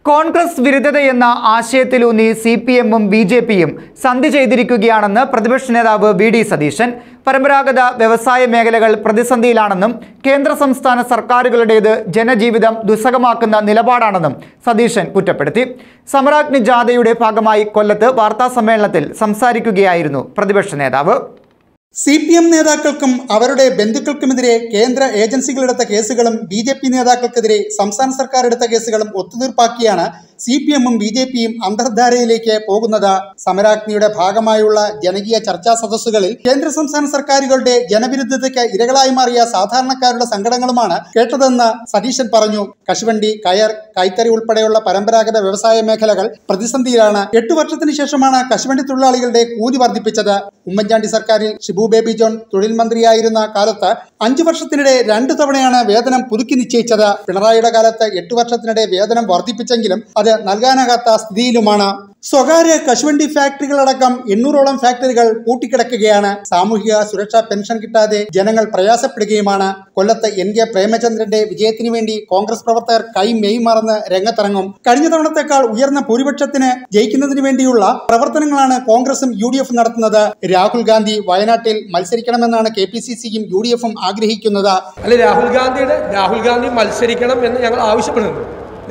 കോൺഗ്രസ് വിരുദ്ധതയെന്ന ആശയത്തിലൂന്നി സിപിഎമ്മും ബിജെപിയും സന്ധി ചെയ്തിരിക്കുകയാണെന്ന് പ്രതിപക്ഷ നേതാവ് വി.ഡി. സതീശൻ. പരമ്പരാഗത വ്യവസായ മേഖലകൾ പ്രതിസന്ധിയിലാണെന്നും കേന്ദ്ര സംസ്ഥാന സർക്കാരുകളുടേത് ജനജീവിതം ദുസ്സഹമാക്കുന്ന നിലപാടാണെന്നും സതീശൻ കുറ്റപ്പെടുത്തി. സമരാഗ്നി ജാഥയുടെ ഭാഗമായി കൊല്ലത്ത് വാർത്താസമ്മേളനത്തിൽ സംസാരിക്കുകയായിരുന്നു പ്രതിപക്ഷ നേതാവ്. സിപിഎം നേതാക്കൾക്കും അവരുടെ ബന്ധുക്കൾക്കുമെതിരെ കേന്ദ്ര ഏജൻസികളെടുത്ത കേസുകളും ബിജെപി നേതാക്കൾക്കെതിരെ സംസ്ഥാന സർക്കാർ എടുത്ത കേസുകളും ഒത്തുതീർപ്പാക്കിയാണ് സിപിഎമ്മും ബിജെപിയും അന്തർധാരയിലേക്ക് പോകുന്നത്. സമരാഗ്നിയുടെ ഭാഗമായുള്ള ജനകീയ ചർച്ചാ സദസ്സുകളിൽ കേന്ദ്ര സംസ്ഥാന സർക്കാരുകളുടെ ജനവിരുദ്ധതയ്ക്ക് ഇരകളായി മാറിയ സാധാരണക്കാരുടെ സങ്കടങ്ങളുമാണ് കേട്ടതെന്ന് സതീശൻ പറഞ്ഞു. കശുവണ്ടി, കയർ, കൈത്തറി ഉൾപ്പെടെയുള്ള പരമ്പരാഗത വ്യവസായ മേഖലകൾ പ്രതിസന്ധിയിലാണ്. 8 വർഷത്തിന് ശേഷമാണ് കശുവണ്ടി തൊഴിലാളികളുടെ കൂലി വർദ്ധിപ്പിച്ചത്. ഉമ്മൻചാണ്ടി സർക്കാരിൽ ഷിബു ബേബി ജോൺ തൊഴിൽ മന്ത്രിയായിരുന്ന കാലത്ത് 5 വർഷത്തിനിടെ 2 തവണയാണ് വേതനം പുതുക്കി നിശ്ചയിച്ചത്. പിണറായിയുടെ കാലത്ത് 8 വർഷത്തിനിടെ വേതനം വർദ്ധിപ്പിച്ചെങ്കിലും അത് നൽകാനാകാത്ത സ്ഥിതിയിലുമാണ്. സ്വകാര്യ കശുവണ്ടി ഫാക്ടറികളടക്കം 800ഓളം ഫാക്ടറികൾ പൂട്ടിക്കിടക്കുകയാണ്. സാമൂഹിക സുരക്ഷാ പെൻഷൻ കിട്ടാതെ ജനങ്ങൾ പ്രയാസപ്പെടുകയുമാണ്. കൊല്ലത്ത് N.K. പ്രേമചന്ദ്രന്റെ വിജയത്തിനു വേണ്ടി കോൺഗ്രസ് പ്രവർത്തകർ മെയ് മറന്ന് രംഗത്തിറങ്ങും. കഴിഞ്ഞ തവണത്തേക്കാൾ ഉയർന്ന ഭൂരിപക്ഷത്തിന് ജയിക്കുന്നതിന് വേണ്ടിയുള്ള പ്രവർത്തനങ്ങളാണ് കോൺഗ്രസും UDF നടത്തുന്നത്. രാഹുൽ ഗാന്ധി വയനാട്ടിൽ മത്സരിക്കണമെന്നാണ് KPCCയും UDFും ആഗ്രഹിക്കുന്നത്. രാഹുൽ ഗാന്ധി മത്സരിക്കണം എന്ന് ഞങ്ങൾ ആവശ്യപ്പെടുന്നു.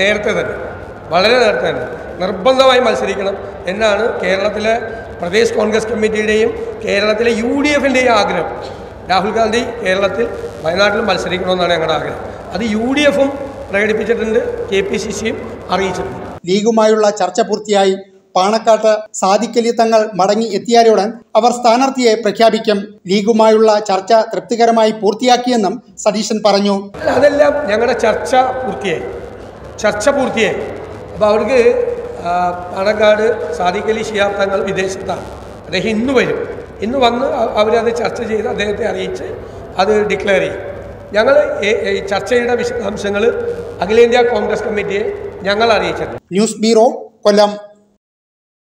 വളരെ നേരത്തെ തന്നെ നിർബന്ധമായി മത്സരിക്കണം എന്നാണ് കേരളത്തിലെ പ്രദേശ് കോൺഗ്രസ് കമ്മിറ്റിയുടെയും കേരളത്തിലെ UDFിൻ്റെയും ആഗ്രഹം. രാഹുൽ ഗാന്ധി കേരളത്തിൽ വയനാട്ടിൽ മത്സരിക്കണമെന്നാണ് ഞങ്ങളുടെ ആഗ്രഹം. അത് UDFും പ്രകടിപ്പിച്ചിട്ടുണ്ട്, KPCCയും അറിയിച്ചിട്ടുണ്ട്. ലീഗുമായുള്ള ചർച്ച പൂർത്തിയായി. പാണക്കാട്ട് സാദിഖലി തങ്ങൾ മടങ്ങി എത്തിയാലുടൻ അവർ സ്ഥാനാർത്ഥിയെ പ്രഖ്യാപിക്കും. ലീഗുമായുള്ള ചർച്ച തൃപ്തികരമായി പൂർത്തിയാക്കിയെന്നും സതീശൻ പറഞ്ഞു. അതെല്ലാം ഞങ്ങളുടെ ചർച്ച പൂർത്തിയായി. അപ്പോൾ അവർക്ക് പാണക്കാട് സാദിഖലി ശിഹാബ് തങ്ങൾ വിദേശത്താണ്. അദ്ദേഹം ഇന്ന് വരും. ഇന്ന് വന്ന് അവരത് ചർച്ച ചെയ്ത് അദ്ദേഹത്തെ അറിയിച്ച് അത് ഡിക്ലെയർ ചെയ്യും. ഞങ്ങൾ ചർച്ചയുടെ വിശദാംശങ്ങൾ അഖിലേന്ത്യാ കോൺഗ്രസ് കമ്മിറ്റിയെ ഞങ്ങൾ അറിയിച്ചിട്ടുണ്ട്. ന്യൂസ് ബ്യൂറോ, കൊല്ലം.